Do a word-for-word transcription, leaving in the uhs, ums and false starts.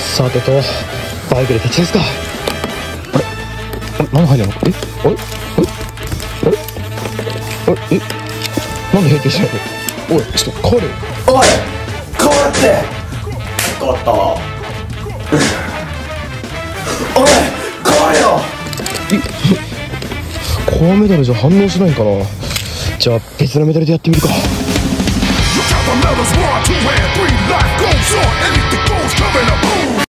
さてとバイクで立ちですか。あれあれ何入んないの。えあれあれあれあれえなんで平気してないの。おいちょっと帰れよ。 おい変わって変わったわおい変れよ。 コアメダルじゃ反応しないんかな。じゃあ別のメダルでやってみるか。 Look how the medals roar, two and three, life goes on, anything goes, coming up.